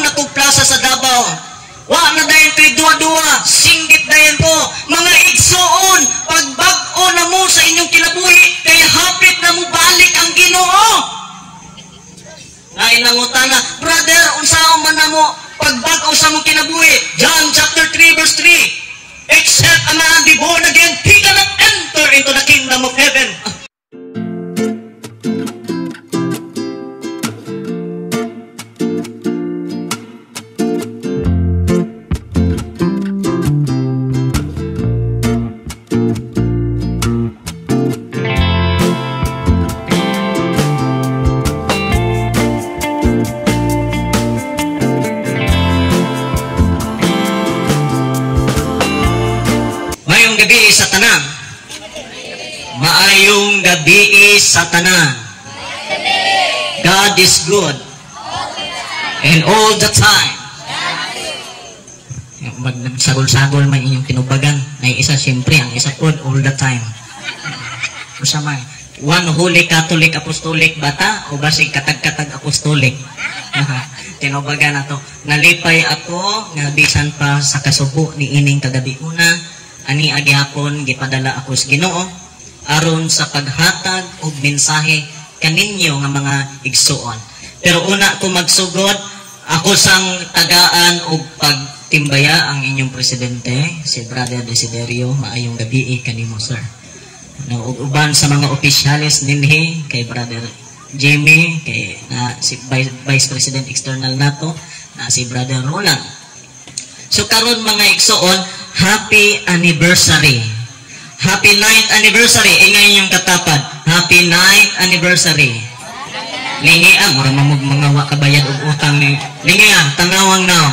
na kong plaza sa Davao. Wa na dayon ko'y duwa-duwa, singgit dayon ko. Mga igsoon, pagbag-o na mo sa inyong kinabuhi, kay hapit na mo balik ang Ginoo. Nainangutana, brother, unsaon man na mo, pagbag-o sa mong kinabuhi. John chapter 3 verse 3. Except a man be born again, he cannot enter into the kingdom of heaven. Sa tanan. Maayong gabi sa tanan. God is good and all the time. Magsagol-sagol may inyong tinubagan. Ay isa siyempre, ang isa po all the time. Usama, one holy Catholic Apostolic bata o basig katag-katag apostolic. Tinubagan na to. Nalipay ako nga bisan pa sa kasubo ni ining kagabi una. Ani agihapon gipadala ako sa Ginoo aron sa paghatag og mensahe kaninyo nga mga igsuon. Pero una ko magsugod, ako sang tagaan og pagtimbaya ang inyong presidente, si Brother Desiderio. Maayong gabi kanimo, sir. No, ug uban sa mga opisyales dinhi kay Brother Jimmy, kay si Vice President External nato, na si Brother Roland. So karon mga igsuon, happy anniversary. Happy 9th anniversary. Ingay yung katapad. Happy 9th anniversary. Lingi mura mamug mga wakabayad og utang ni. Lingi tanawang now.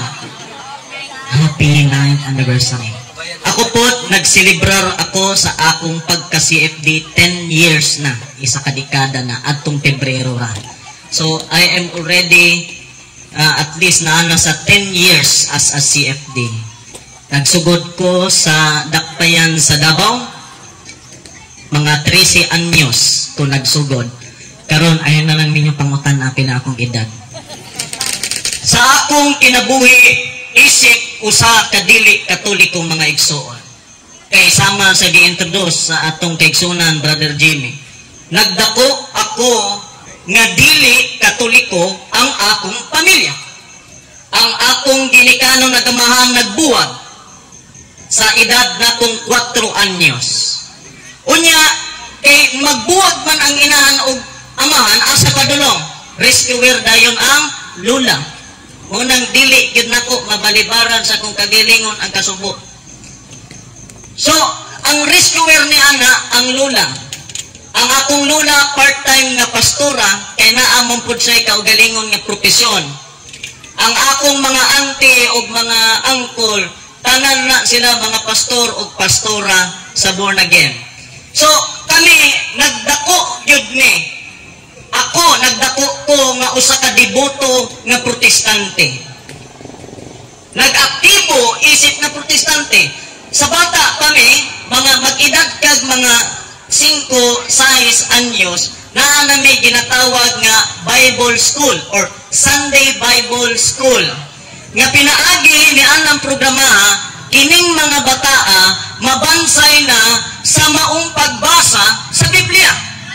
Happy 9th anniversary. Ako po, nagselebrar ako sa akong pagka-CFD 10 years na. Isa ka dekada na. Adtong Pebrero ra. So, I am already at least naana sa 10 years as a CFD. Nagsugod ko sa Dakpayan sa Davao. Mga 13 anyos ko nagsugod. Karon ayon na lang ninyo pangutan na akong edad. Sa akong kinabuhi, isip usa kadili katolikong mga igsoon. Kay sama sa gi-introduce sa atong kaigsunan, Brother Jimmy. Nagdako ako nga dili katoliko ang akong pamilya. Ang akong ginikanon nagamahan nagbuwag sa edad na kong 4 anyos. Unya, kay magbuwag man ang inahan o amahan, asa padulong, rescuer dayon ang lula. Unang dili, yun nako, mabalibaran sa kong kagilingon ang kasubo. So, ang rescuer ni Ana, ang lula. Ang akong lula, part-time nga pastora, kay naamon po siya kaugalingon nga propesyon. Ang akong mga auntie o mga uncle, tanan na sila mga pastor o pastora sa born again. So, kami, nagdako yun ni. Ako, nagdako ko nga usa ka deboto nga protestante. Nag-aktibo isip na protestante. Sa bata kami, mga mag-edad kag mga 5-6 anyos, na nami ginatawag nga Bible School or Sunday Bible School. Nga pinaagi ni anang programa, kining mga bataa mabansay na sa maong pagbasa sa Biblia.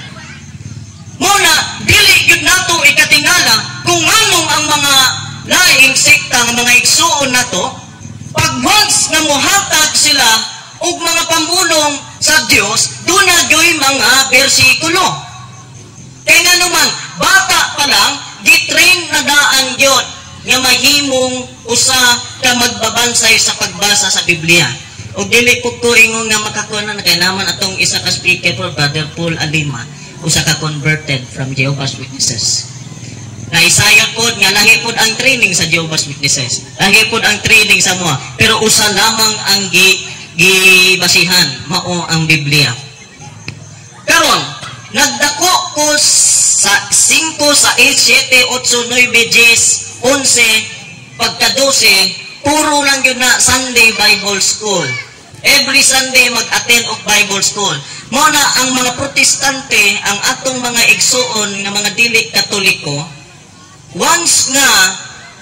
Muna, dili yun nato ikatingala kung anong ang mga laing sekta ng mga igsuon nato, pag once na muhatag sila og mga pamulong sa Dios, doon na gawin mga bersikulo. Kaya nga naman, bata pa lang, gitrain na daan yun nga mahimong usa ka magbabansay sa pagbasa sa Biblia. O dili po ko ingon nga makakuha na kay naman atong isa ka speaker for Brother Paul Alima, usa ka converted from Jehovah's Witnesses. Na isayon po nga lahi po ang training sa Jehovah's Witnesses. Lahi po ang training sa mga, pero usa lamang ang gibasihan mao ang Biblia. Karon nagdako ko sa 5, sa 8, 7, 8, 9, 10, 11, pagka-12, puro lang yun na Sunday Bible School. Every Sunday mag-attend of Bible School. Muna ang mga protestante, ang atong mga igsuon nga mga dili katoliko, once nga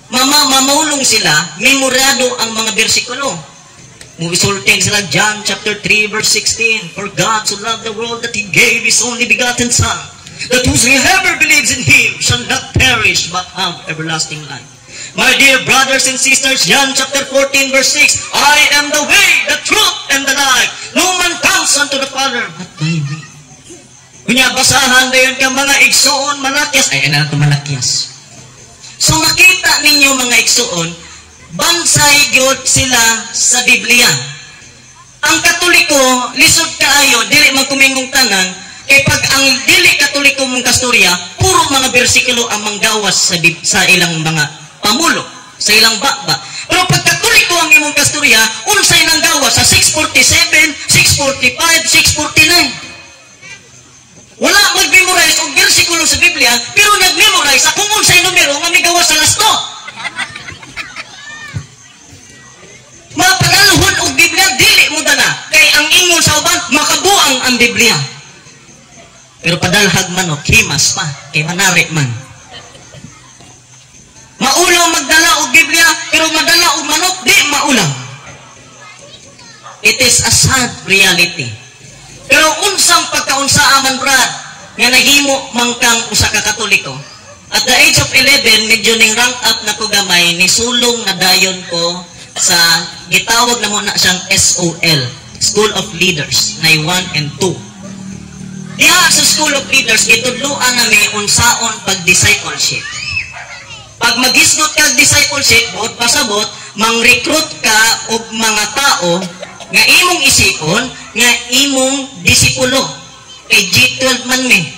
mamulong sila, memorado ang mga bersikulo. Musulting sila, John chapter 3 verse 16, For God so loved the world that He gave His only begotten Son, that whosoever believes in Him shall not perish but have everlasting life. My dear brothers and sisters, John chapter 14 verse 6, I am the way, the truth, and the life. No man comes unto the Father but by me. Kunya, basahan na yun ka mga igsuon, malakyas. Ay, ano ito malakyas? So makita ninyo mga igsuon, bansay gyud sila sa Biblia. Ang Katoliko, lisod kaayo, dili magkumingong tanan, kay pag ang dili Katoliko mong kastorya, puro mga bersikulo ang manggawas sa ilang mga pamulo, sa ilang bakba. Pero pag Katoliko ang imong kastorya, unsay nang gawas sa 647, 645, 649. Wala mag-memorize og bersikulo sa Biblia, pero nag-memorize sa kung unsay numero nga may gawas sa lasto. Mapadalhon og Biblia, dili mo dala. Kay ang ingon sa uban, makabuang ang Biblia. Pero padalhag man o, himas pa, kay manari man. Maulaw magdala og Biblia, pero madala og manok, di maulaw. It is a sad reality. Pero unsang pagkaunsa man, brad, nga nahimo mangkang usa ka Katoliko. At the age of 11, medyo ning rank up na ko gamay, ni sulong na dayon ko sa, gitawag na muna siyang SOL, School of Leaders, na 1 and 2. Diha sa School of Leaders, itudluan namin unsaon pag-discipleship. Pag mag-isgot ka discipleship, buot pasabot, mang-recruit ka og mga tao nga imong isipon, nga imong disipulo. Kay G12 man me.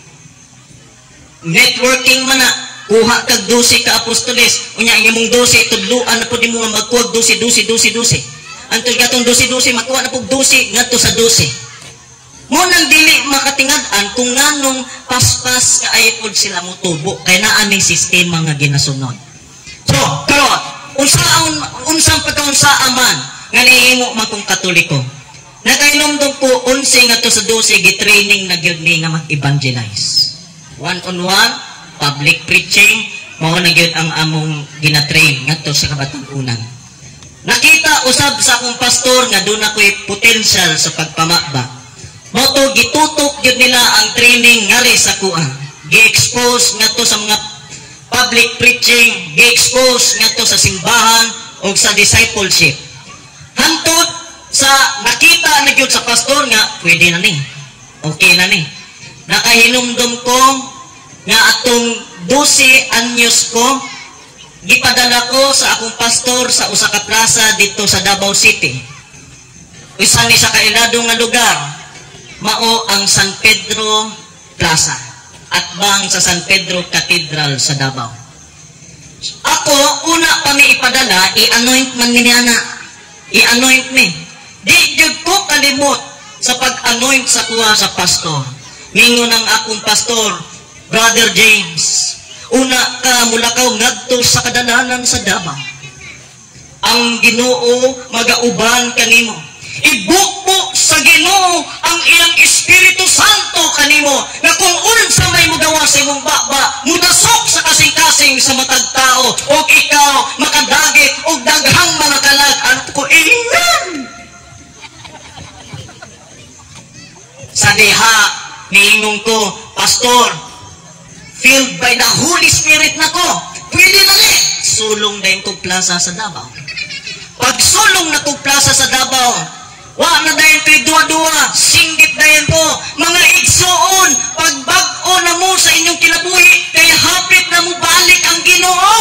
Networking man na. Kuha kag 12 ka apostoles. Unya imong 12 tudluan na pud nimo nga magkuha 12. Antud gatong 12 makuha na pud 12 ngadto sa 12. Mo nang dili makatingad-an kung nganong paspas ka ay pud sila motubo kay naa ning sistema nga ginasunod. So, pero unsang pagkaunsa man nga nihimo man kung Katoliko. Nakainomdom ko 11 ngadto sa 12 gi-training na gyud ni nga mag-evangelize. One-on-one, public preaching, mao na gyud ang among gina-train ngadto sa kabatan-unan. Nakita usab sa akong pastor nga doon ako'y potential sa pagpamaba. Moto gitutok gyud nila ang training ngari sa kuan. Gi-expose ngadto sa mga public preaching, gi-expose ngadto sa simbahan o sa discipleship. Hantod sa nakita na gyud sa pastor nga pwede na ni. Okay na ni. Nakahinumdom ko nga atong 12 anyos ko gipadala ko sa akong pastor sa usa ka plaza dito sa Davao City. Isa ni sa kailadong nga lugar mao ang San Pedro Plaza at bang sa San Pedro Cathedral sa Davao. Ako una pa mi ipadala, i-anoint man ni ana. I-anoint me. Di jud ko kalimot sa pag-anoint sa kuha sa pastor. Mingon ang akong pastor, Brother James, una ka mulakaw ngadto sa kadalanan sa Davao. Ang Ginoo magauban kanimo. Ibukbo sa Ginoo ang iyang Espiritu Santo kanimo na kung unsa may mugawa sa imong baba, mudasok sa kasing-kasing sa matag tao o ikaw makadagit o daghang mga kalag at ko ilan. Sa diha, niingong ko, Pastor, filled by the Holy Spirit na ko, pwede na ni. Sulong na yung plaza sa Davao. Pag sulong na plaza sa Davao, wa na dayon ko'y dua-dua, singgit dayon ko, mga igsoon, pagbag-o na mo sa inyong kinabuhi, kaya hapit na mo balik ang Ginoo.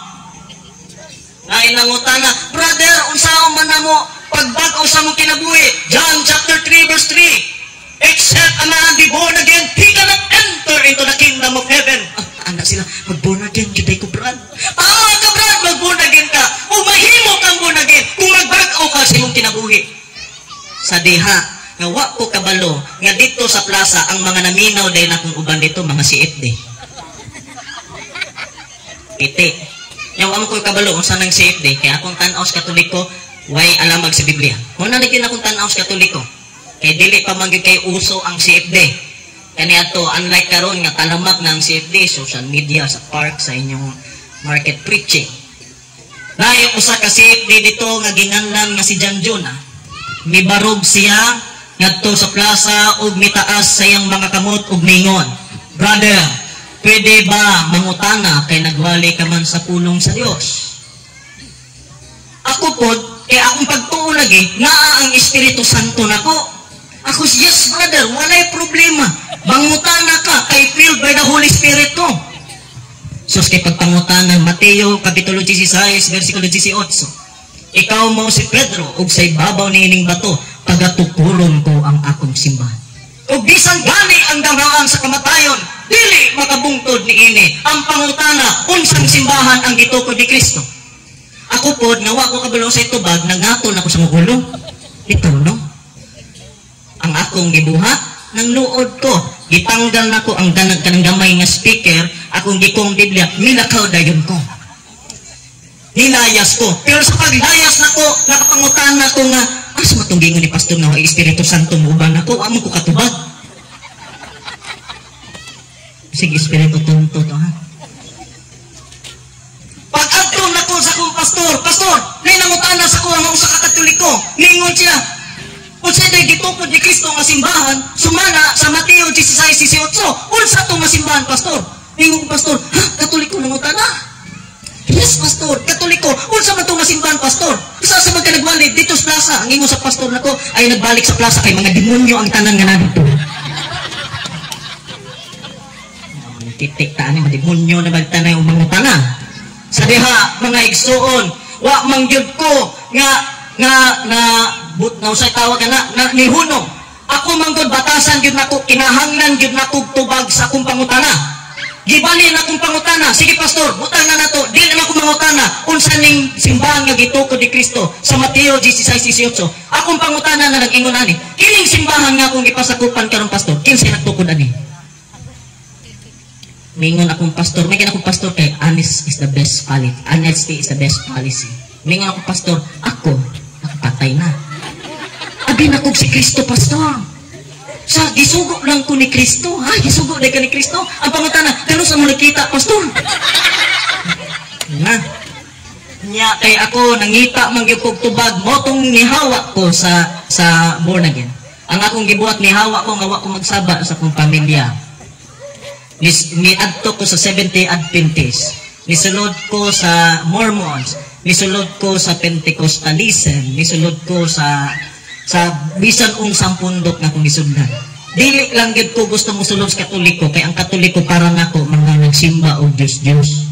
Ay nangutana, brother, unsaon man na mo, pagbag-o sa mong kinabuhi, John chapter 3 verse 3, except a man be born again, he cannot enter into the kingdom of heaven. Anak sila, mag-born again, juday ko, brad. Tama ka, brad, mag-born again ka. O mahimo kang born again, kung mag-back-o ka sa imong kinabuhi. Sa diha, nga wa ko kabalo, nga dito sa plaza, ang mga naminaw dahil na kung uban dito, mga CFD. Piti. Yung ko kabalo, kung saan ang CFD, kaya akong tanaw sa Katoliko, way alamag sa Biblia. Muna na din akong tanaw sa Katoliko. Kaya dili pa mangyud kay uso ang CFD. Kaniya to, unlike karon nga talamak ng CFD, social media, sa park, sa inyong market preaching. Naay usa ka CFD dito nga ginganlan nga si John Jonah. Mibarog siya ngadto sa plaza ug mitaas sayang mga kamot ug mingon, "Brother, pwede ba mangutana kay nagwali ka man sa pulong sa Dios?" Ako pod kay akong pagtuo lagi naa ang Espiritu Santo nako. Ako, "Yes brother, walay problema. Mangutana ka kay filled by the Holy Spirit ko." Sus kay pagpangutanan Mateo kapitulo 16 bersikulo 18. "Ikaw mo si Pedro ug sa ibabaw niining bato pagatukuron ko ang akong simbahan. Ug bisan gani ang dangaan sa kamatayon, dili makabungtod niini. Ang pangutana unsang simbahan ang gitukod ni Kristo." Ako pod nga wa ko kabalo sa itubag, nangaton ako sa mugulo. Ito no. Ang akong gibuhat nang luod ko, gitanggal nako ang kanang gamay nga speaker, akong gikong Biblia, milakaw dayon ko. Nilayas ko. Pero sa paglayas nako, nakapangutan nako nga, asa matunggingon ni Pastor nga Espiritu Santo mo uban nako, amo ko katubag. Sige, Espiritu Santo to ha. Pag-adto nako sa akong pastor, may nangutana sa ko ang usa ka Katoliko. Ningon siya, unsa day gitukod ni Kristo nga simbahan sumana sa Mateo 16:18. Unsa to nga simbahan, pastor? Ningon pastor, "Ha, Katoliko nangutana?" "Yes, pastor, Katoliko. Unsa man to nga simbahan, pastor?" "Isa sa mga nagwali dito sa plaza." Ang ingon sa pastor nako, "Ay nagbalik sa plaza kay mga demonyo ang tanan nga nadto." Titik taan ni mga demonyo na bagtanay og mangutana. Sa diha mga igsuon, wa mangyud ko nga but na usay tawag na nihuno. Ako manggod batasan gyud nako, kinahanglan gyud nako tubag sa akong pangutana. Gibali na akong pangutana. Sige pastor, butang na nato. Dili na ako mangutana unsa ning simbahan nga gitukod ni Kristo sa Mateo 16:18. Akong pangutana na nag-ingon ani. Kining simbahan nga akong gipasakupan karon pastor, kinsa nagtukod ani? Mingon akong pastor, may akong pastor kay honesty is the best policy. Honesty is the best policy. Mingon akong pastor, ako nakapatay na. Abi na kog si Kristo, pastor. Sa gisugo lang ko ni Kristo. Ha, gisugo day ka ni Kristo. Ang pangutana, kano sa mo nakita, pastor? Na. Nya kay ako nangita man gyud kog tubag mo tong nihawa ko sa born again. Ang akong gibuhat nihawa ko nga wa ko magsaba sa akong pamilya. Niadto ko sa 70 Adventist. Nisulod ko sa Mormons. Nisulod ko sa Pentecostalism. Nisulod ko sa bisan unsang pundok na kong isudlan. Dili lang gid ko gusto mo sulod sa Katoliko kay ang Katoliko para nako mga nagsimba og Diyos.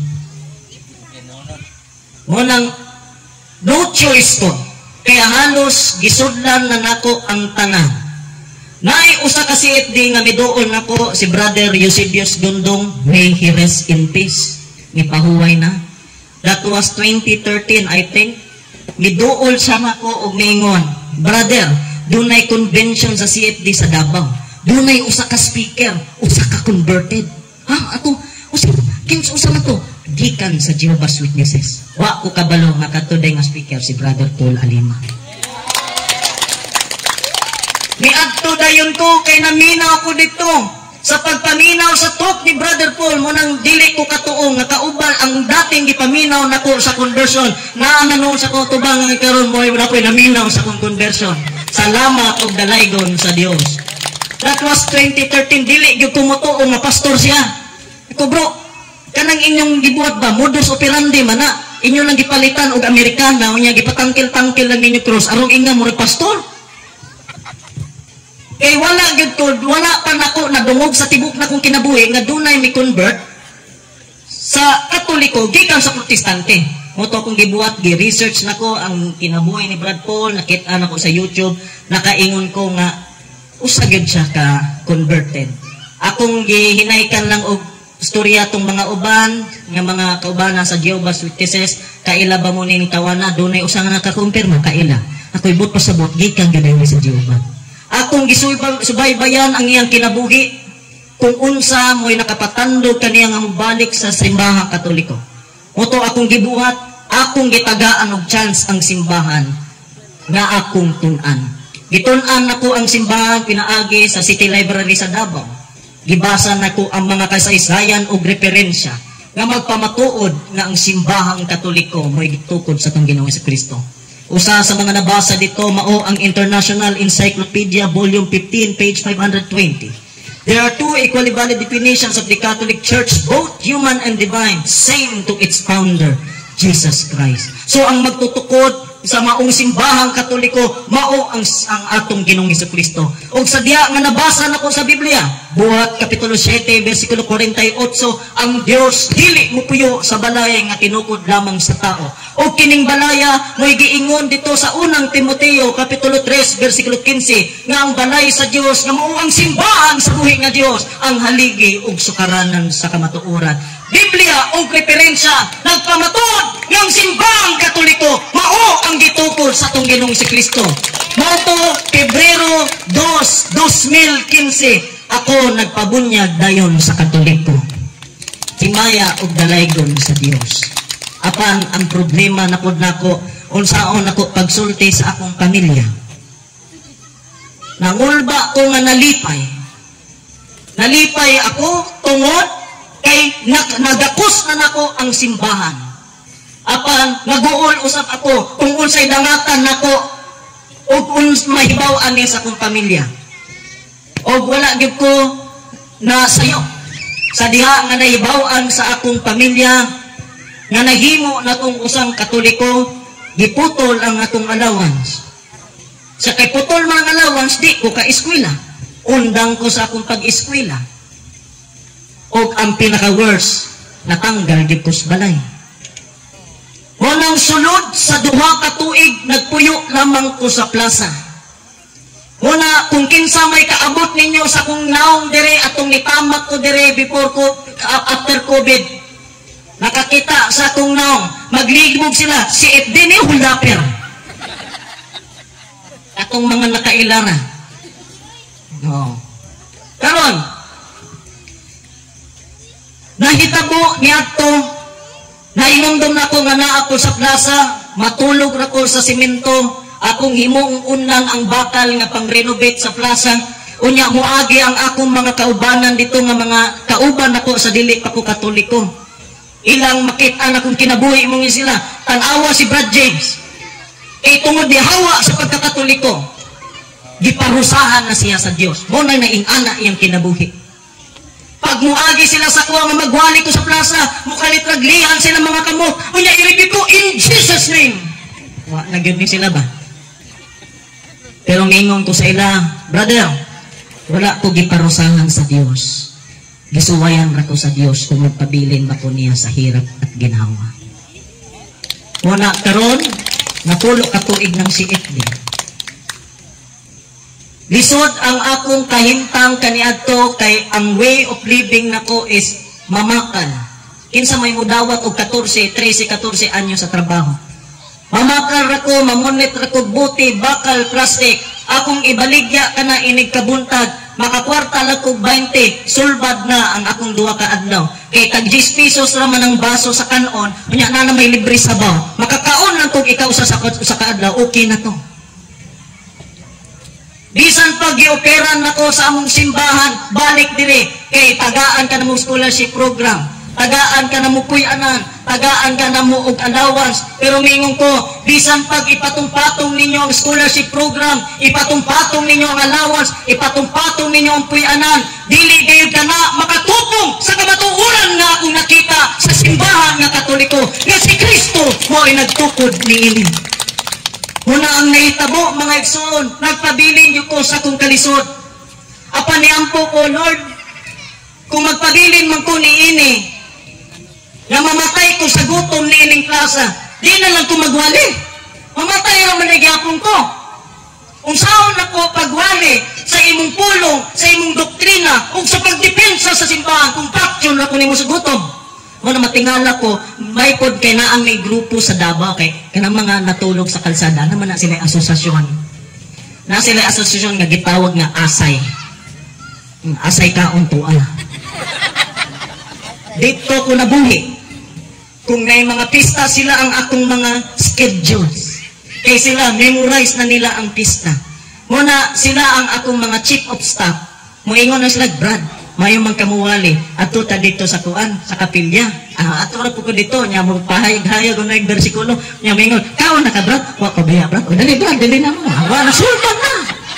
Mo nang no choice ko. Kaya halos gisudlan na nako ang tanan. Naay usa ka CFD nga miduol nako si Brother Eusebius Dundong, may he rest in peace. Nipahuway na. That was 2013 I think. Miduol siya nako og mingon, "Brother, dunay convention sa CFD sa Davao. Dunay usa ka speaker, usa ka converted." Ha, ato, usa na to? Gikan sa Jehovah's Witnesses. Wa ko kabalo nga katuday nga speaker si Brother Paul Alima. Miadto dayon ko kay naminaw ko dito sa pagpaminaw sa talk ni Brother Paul mo nang dili ko katuong nga kauban ang dating gipaminaw nako sa conversion na nanon sa ko tubang nga karon mo na ko'y naminaw sa kong conversion. Salamat og dalaygon sa Dios. That was 2013. Dili gyud ko motuo nga pastor siya. Iko bro, kanang inyong gibuhat ba modus operandi man na inyo lang gipalitan og Amerikana unya gipatangkil-tangkil lang ninyo cross arong inga mo pastor. Kay wala gyud ko, wala pa nako nadungog sa tibok na kong kinabuhi nga dunay mi convert sa Katoliko gikan sa Protestante. Moto akong gibuhat, gi-research nako ang kinabuhi ni Brad Paul, nakita nako sa YouTube, nakaingon ko nga usa gyud siya ka converted. Akong gihinaykan lang og storya tong mga uban nga mga kaubana sa Jehovah's Witnesses, kaila ba mo ning tawana dunay usa nga nakakumpirma kaila. Ako'y but pasabot gikan gyud sa Jehovah. Akong gisubaybayan ang iyang kinabuhi kung unsa mo'y nakapatandog kaniya nga mobalik sa simbahang Katoliko. Moto akong gibuhat, akong gitagaan og chance ang simbahan nga akong tun-an. Gitun-an nako ang simbahan pinaagi sa City Library sa Davao. Gibasa nako ang mga kasaysayan og referensya. nga magpamatuod nga ang simbahang Katoliko mo'y gitukod sa tong Ginoong Kristo. Usa sa mga nabasa dito mao ang International Encyclopedia Volume 15 page 520. There are two equally valid definitions of the Catholic Church, both human and divine, same to its founder, Jesus Christ. So ang magtutukod sa maong simbahang Katoliko mao ang atong Ginoong Kristo. Og sa diha nga nabasa nako sa Biblia, Buhat kapitulo 7 bersikulo 48, ang Dios dili mopuyo sa balay nga tinukod lamang sa tao. Og kining balaya mo'y giingon dito sa unang Timoteo kapitulo 3 bersikulo 15 nga ang balay sa Dios nga mao ang simbahan sa buhi nga Dios, ang haligi ug sukaranan sa kamatuoran. Biblia og referensya nagpamatuod ng simbahang Katoliko mao ang gitukod sa atong Ginoong Kristo. Mao to Pebrero 2, 2015 ako nagpabunyag dayon sa Katoliko. Himaya og dalaygon sa Dios. Apan ang problema na pod nako unsaon ako pagsulti sa akong pamilya. Nangulba ko nga nalipay. Nalipay ako tungod kay nagakos na nako ang simbahan. Apan naguol usab ako kung unsay dangatan nako ug mahibaw-an ni sa akong pamilya. Og wala gyud ko na sayo sa diha nga nahibaw-an sa akong pamilya nga nahimo natong usang Katoliko, giputol ang atong allowance. Sa kay putol mga allowance di ko ka eskwela. Undang ko sa akong pag-eskwela. Og ang pinaka-worst, natanggal gyud ko sa balay. Munang sunod sa duha ka tuig nagpuyo lamang ko sa plaza. Muna kung kinsa may kaabot ninyo sa kung naong dire atong nitamak ko dire before ko after COVID. Nakakita sa kung naong magligmog sila si Edeni Hulaper. Atong mga nakailara. No. Karon nahitabo niadto nainumdum na ko nga naa ko sa plaza, matulog ra ko sa simento, akong himong unang ang bakal nga pang-renovate sa plaza. Unya moagi ang akong mga kaubanan dito nga mga kauban ako sa dili pa ko Katoliko. Ilang makita na kung kinabuhi mong sila, tanawa si Brad James. Kay tungod di hawa sa pagkakatoliko, giparusahan na siya sa Dios. Mo na naingana iyang kinabuhi. Pag muagi sila sa kuha nga magwali ko sa plaza, mukalitraglihan sila mga kamot. Unya iribig ko in Jesus name. Nagyod ni sila ba? Pero ngingon ko sa ila, brother, wala ko giparusahan sa Dios. Gisuwayan ra ko sa Dios kung magpabilin ba ko niya sa hirap at ginawa. Wala karon, napulo ka tuig ng siit din. Lisod ang akong kahintang kaniadto kay ang way of living nako is mamakal. Kinsa may mudawat og 13 anyo sa trabaho. Mamakal ra ko, mamonit ra ko buti, bakal, plastic. Akong ibaligya kana inig kabuntag, makakwarta lang ko 20, sulbad na ang akong duha ka adlaw. Kay tag 10 pesos ra man ang baso sa kanon, unya na may libre sabaw. Makakaon lang kog ikaw sa kaadlaw, okay na to. Bisan pag gioperan nako sa among simbahan, balik dire kay tagaan ka na mo scholarship program, tagaan ka na mo puy-anan, tagaan ka na mo og allowance. Pero mingong ko, bisan pag ipatong-patong ninyo ang scholarship program, ipatong-patong ninyo ang allowance, ipatong-patong ninyo ang puy-anan, dili gayud ka na makatupong sa kamatuoran nga akong nakita sa simbahan nga Katoliko nga si Kristo mo ay nagtukod niini. Muna ang nahitabo, mga igsoon, nagpabilin niyo ko sa akong kalisod. Apa niampo ko, Lord, kung magpabilin man ko niini, na mamatay ko sa gutom niining plaza, di na lang ko magwali. Mamatay ang manigyapon ko. Kung saan ako pagwali sa imong pulong, sa imong doktrina, o sa pagdepensa sa simbahan, kung paksyon ako nimo sa gutom. Muna matingala ko, may pod kay na ang may grupo sa Davao kay kanang mga natulog sa kalsada naman na sila asosasyon. Na sila asosasyon nga gitawag nga asay. Asay kaon tuwa. Dito ko nabuhi. Kung may mga pista sila ang akong mga schedules. Kay sila memorize na nila ang pista. Muna sila ang akong mga chief of staff. Moingon na sila, Brad, mayo man kamuwali ato ta dito sa kuan sa kapilya. Ato ra po ko dito nya mo pahayag-hayag og naig bersikulo nya mingon kaon na ka brat wa ka biya brat o dali brat dili na mo wa na sultan na.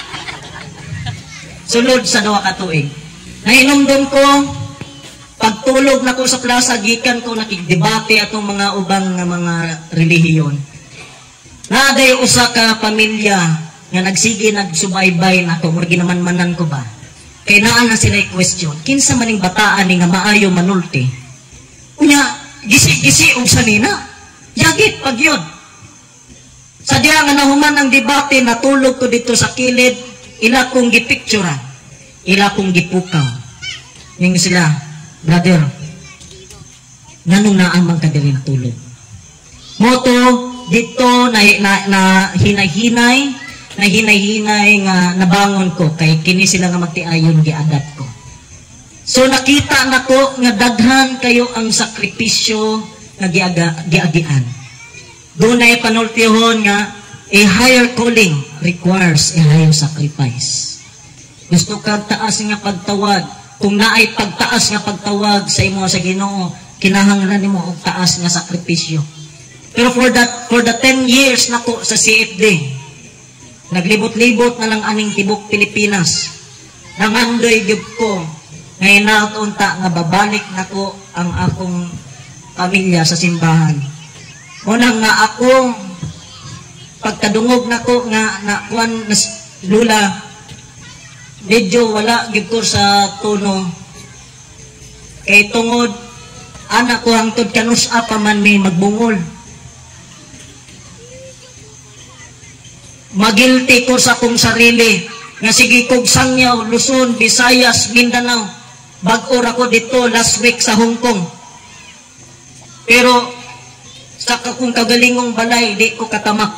Sulod sa 2 ka tuig nahinumdum ko pagtulog na ko sa plaza gikan ko nakigdebate atong mga ubang nga mga relihiyon. Naday usa ka pamilya nga nagsige nagsubaybay nako murag ginamanmanan ko ba. Kay naa na sila question, kinsa maning bataan ni nga maayo manulti? Unya, gisi-gisi og sanina. Yagit pagyod. Sa diha nga nahuman ang debate, natulog ko dito sa kilid, ila kong gipicturean, ila kong gipukaw. Ning sila, brother, nganong naamang ka diri natulog? Moto dito na hinay-hinay nga nabangon ko kay kini sila nga magtiayon giadat ko. So nakita nako nga daghan kayo ang sakripisyo nga giagian. Dunay panultihon nga a higher calling requires a higher sacrifice. Gusto kang taas nga pagtawag, kung naay pagtaas nga pagtawag sa imo sa Ginoo, kinahanglan nimo og taas nga sakripisyo. Pero for the 10 years nako sa CFD, naglibot-libot na lang aning tibok Pilipinas. Nangandoy gyud ko ngayon na unta nga babalik nako ang akong pamilya sa simbahan. Unang nga ako pagkadungog nako nga nakuan lula medyo wala gyud ko sa tono kay tungod anak ko hangtod kanus-a pa man may magbungol. Magilti ko sa kong sarili nga sige kog Sangyaw, Luzon, Visayas, Mindanao. Bag-o ko dito last week sa Hong Kong. Pero sa akong kagalingong balay, di ko katamak.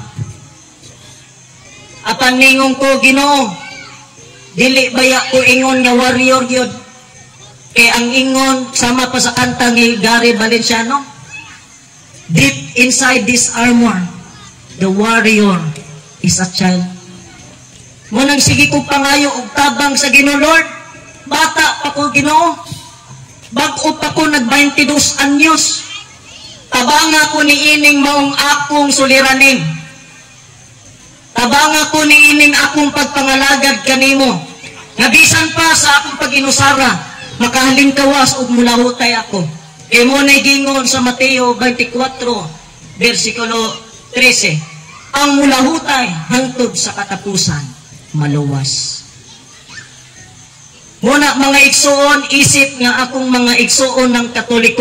Apan ningong ko Ginoo, dili baya ko ingon nga warrior gyud. Kay ang ingon sama pa sa kanta ni Gary Valenciano, deep inside this armor, the warrior is a child. Munang sige ko pangayo og tabang sa Ginoo Lord. Bata pa ko Ginoo. Bag-o pa ko nag-22 anyos. Tabanga ko ni ining maong akong suliranin. Tabanga ko ni ining akong pagpangalagad kanimo. Nga bisan pa sa akong pag-inusara, makahalingkawas og mulahutay ako. Kay mo na gingon sa Mateo 24 versikulo 13. Ang mulahutay hangtod sa katapusan, maluwas. Muna mga igsoon, isip nga akong mga igsoon ng Katoliko,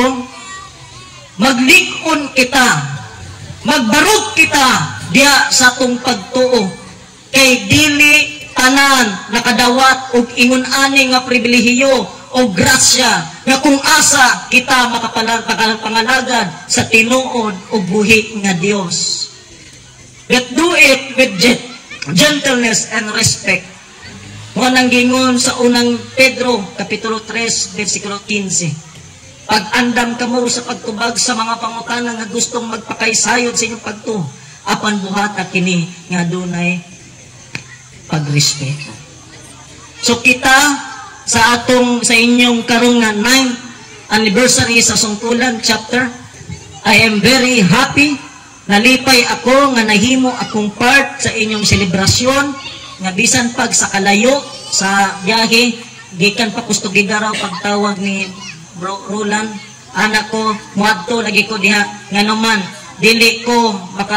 maglikon kita, magbarog kita diya sa atong pagtuo, kay dili tanan nakadawat og ingon-ani nga pribilehiyo o grasya nga kung asa kita makapangalagad sa tinuod o buhi nga Dios. But do it with gentleness and respect. Mo nang gingon sa unang Pedro kapitulo 3 versikulo 15. Pag-andam kamo sa pagtubag sa mga pangutana nga gustong magpakaysayod sa inyong pagtuo, apan buhata kini nga dunay pagrespeto. So kita sa inyong karong nga 9th anniversary sa Sungkulan chapter, I am very happy. Nalipay ako nga nahimo akong part sa inyong selebrasyon nga bisan pag sa kalayo sa biyahe gikan pa Kustugigaraw pagtawag ni Bro Roland anak ko muadto lagi ko diha nga naman dili ko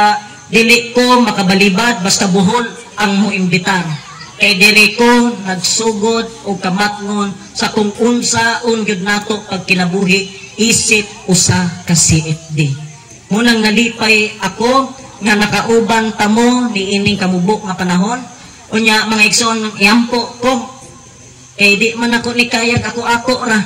makabalibad basta buhol ang moimbitar kay dili ko nagsugod og kamatngon sa kung unsaon gyud nato pag kinabuhi isip usa ka CFD. Munang nalipay ako nga nakauban tamo ni ining kamubok nga panahon. Unya mga igsoon iampo ko. Kay di man ako ni kayag ako ra.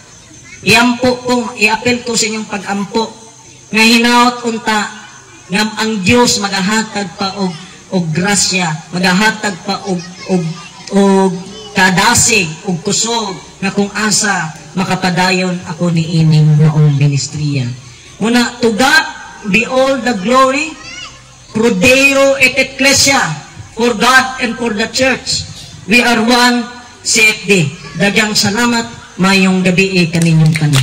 Iampo ko, iapel ko sa inyong pag-ampo. Nga hinaot unta nga ang Dios magahatag pa og grasya, magahatag pa og kadasig og kusog nga kung asa makapadayon ako ni ining maong ministriya. Muna to God be all the glory, pro Deo et Ecclesia, for God and for the Church. We are one CFD. Daghang salamat mayong gabi kaninyong tanan.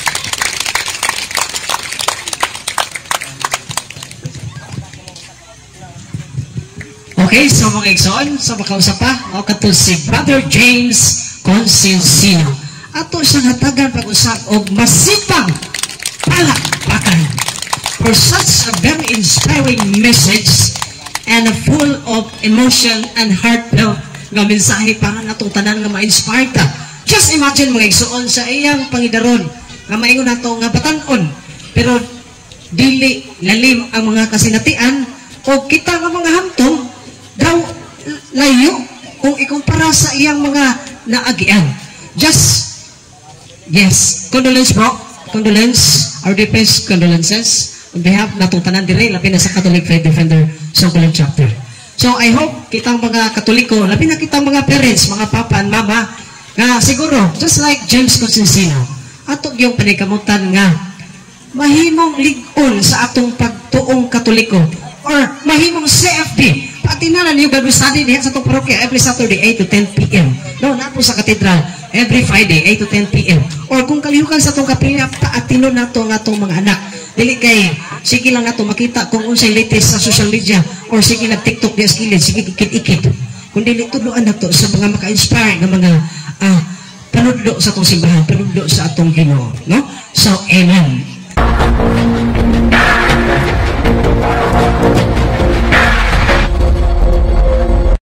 Okay, so mga igsoon, sa makausap pa, o katul si Brother James Consinsino. Ato siyang hatagan pag-usap og masipang palakpakan for such a very inspiring message and full of emotion and heartfelt nga mensahe para natutanan nga ma-inspire ta. Just imagine mga igsoon sa iyang pangidaron nga maingon nato nga batan-on pero dili lalim ang mga kasinatian o kita nga mga hamtong daw layo kung ikumpara sa iyang mga naagian. Just yes, condolence bro, condolence, our deepest condolences on behalf natutanan dire labi na sa Catholic Faith Defender Sokolan Chapter. So I hope kitang mga Katoliko, labi na kitang mga parents, mga papa and mama, nga siguro just like James Consinsino, ato yung panikamutan nga mahimong lig-on sa atong pagtuong Katoliko or mahimong CFD. Patinanan yung Bible study diyan sa itong parokya every Saturday 8 to 10 p.m. No, na po sa katedral every Friday 8 to 10 p.m. Or kung kalihukan sa itong kapilya, paatino na ito nga itong mga anak. Dili kay, sige lang na ito makita kung unsay latest sa social media or sige na TikTok diya skilid, sige ikit-ikit. Kung dili tuduan na ito sa mga maka-inspire na mga panudlo sa itong simbahan, panudlo sa atong Ginoo. No? So, amen.